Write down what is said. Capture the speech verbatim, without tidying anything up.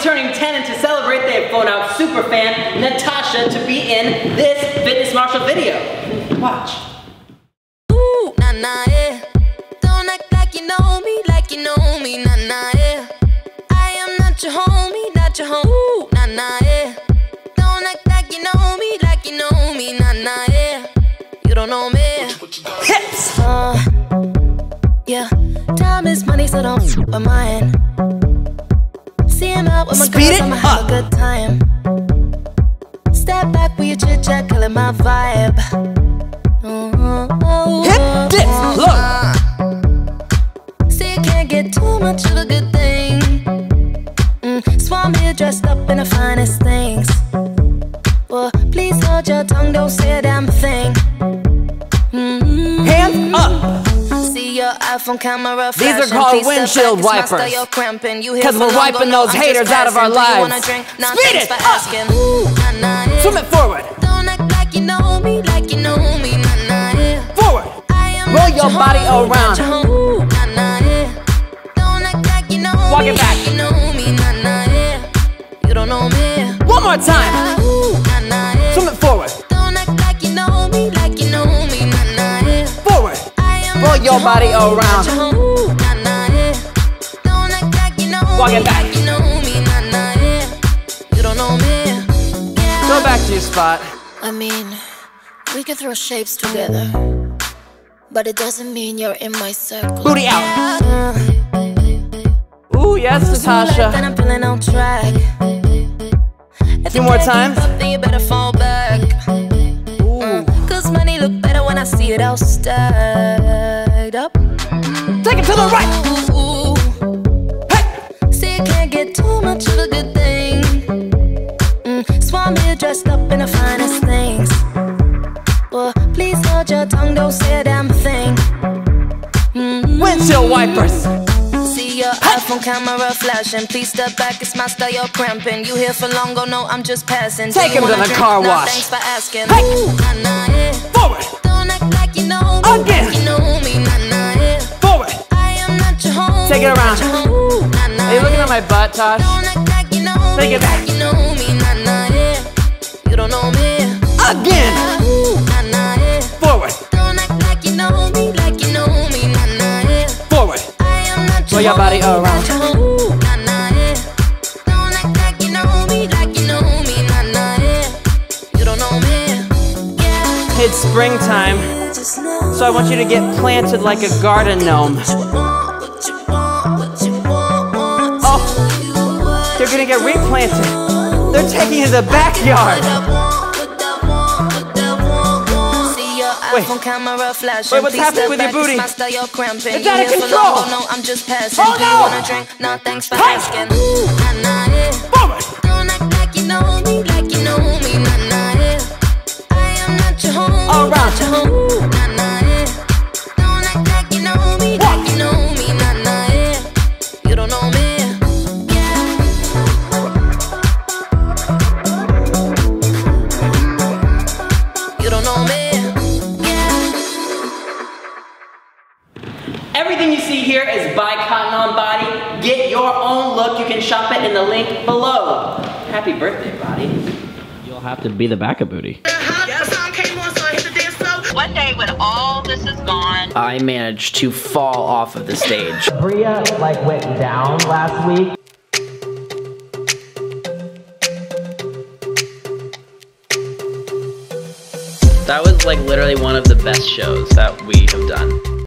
is turning ten, and to celebrate, they have flown out superfan Natasha to be in this fitness marshal video. Watch. Ooh, nah, nah, yeah. Don't act like you know me, like you know me, nah, nah, yeah. I am not your homie, not your home. Ooh, nah, nah, yeah. Don't act like you know me, like you know me, nah, nah, yeah. You don't know me. Hips! Uh, yeah. Time is money, so don't f with mine. See him out with my Speed girls, it I'ma have up. a good time. Step back with your chit chat, killing my vibe. Mm-hmm. Hip dip, look. See, you can't get too much of a good thing. Mm, so I'm here dressed up in the finest things. Well, please hold your tongue, don't say a damn thing. Mm-hmm. Hands up. See your iPhone camera These are flashing. called Please step windshield back, it's my wipers. style, you're cramping. You here 'Cause for we're long, wiping go, no, those I'm haters just out of our passing. Do you lives. wanna drink? Nah, Speed thanks it for up. asking. Ooh, nah, nah, yeah. Swim it forward. Don't act like you know me, like you know me, nah, nah, yeah. Forward. I am Roll not your body homie, not around. your home. Ooh, nah, nah, yeah. Don't act like you know Walk me, it back. like you know me, nah, nah, yeah. You don't know me. One more time. Ooh, nah, nah, yeah. Swim it forward. Don't act like you know me, like you know me, nah, nah, yeah. Forward. I am Roll not your body homie, around. not your home. Ooh, nah, nah, yeah. Don't act like you know Walk me, it back. like you know me, nah, nah, yeah. You don't know me. Yeah. Go back to your spot. I mean, we can throw shapes together, but it doesn't mean you're in my circle. Booty out. Uh, Ooh, yes, Natasha. Then I'm feeling on track. If Few you more can't times. keep up, then you better fall back. Ooh. Cause money look better when I see it all stacked up. Take it to the right. Ooh, Hey. see, you can't get too much of a good thing. Mm, so I'm here dressed up in the finest things. Well, please hold your tongue, don't say a damn thing. Mm-hmm. Windshield wipers. See your iPhone camera flashing. Please step back, it's my style, you're cramping. You here for long, go no, I'm just passing. Take Do you him to wanna the drink? car Nah, wash. thanks for asking. Hey. Ooh, nah, nah, yeah. Forward. Don't act like you know me, Again. like you know me, nah, nah, yeah. Forward. I am not your home. Take it around. Ooh, nah, nah, Are you looking yeah. at my butt, Tash? Don't act like you know Take me, it back. like you know me, nah, nah, yeah. You don't know me. Again. Ooh, nah, nah, yeah. Forward. Don't act like you know me, like you know me, nah, nah, yeah. Forward. I am not your Roll your body home, around. not your home. Ooh, nah, nah, yeah. Don't act like you know me, like you know me, nah, nah, yeah. You don't know me. Yeah. It's springtime, Just know so I want you to get planted like a garden gnome. what you want, what you want, what you want, want. Oh, they're gonna get replanted. They're taking it to the backyard. Wait. iPhone camera flashing. Wait, what's Please happening step with your back, booty? it's my style, you're cramping. It's You out of here for control. long, go, no, I'm just passing. Oh, Do you no. wanna drink? No, thanks for Hey. asking. Ooh, nah, nah, yeah. Forward. Don't act like you know me, like you know me, nah, nah, yeah. I am not your home, All right. not your home. Ooh, nah, nah, yeah. Don't act like you know me, like you know me, nah, nah, yeah. You don't know me. You don't know me. Everything you see here is by Cotton On Body. Get your own look. You can shop it in the link below. Happy birthday, Body. You'll have to be the backup booty. One day when all this is gone, I managed to fall off of the stage. Bria like went down last week. That was like literally one of the best shows that we have done.